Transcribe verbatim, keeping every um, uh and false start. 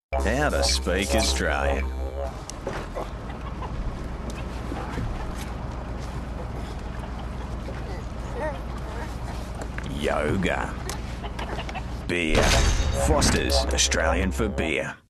How to speak Australian. Yoga. Beer. Foster's Australian for beer.